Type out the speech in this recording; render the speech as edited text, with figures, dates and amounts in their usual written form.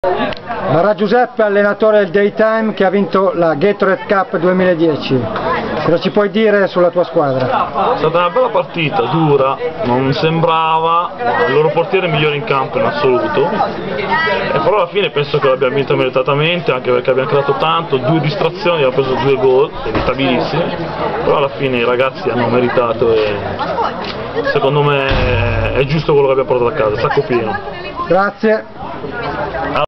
Barra Giuseppe, allenatore del Daytime che ha vinto la Gatorade Cup 2010. Cosa ci puoi dire sulla tua squadra? È stata una bella partita, dura, non sembrava il loro portiere migliore in campo in assoluto, e però alla fine penso che l'abbiamo vinto meritatamente, anche perché abbiamo creato tanto, 2 distrazioni, abbiamo preso 2 gol, evitabilissimi, però alla fine i ragazzi hanno meritato e secondo me è giusto quello che abbiamo portato a casa, sacco pieno. Grazie.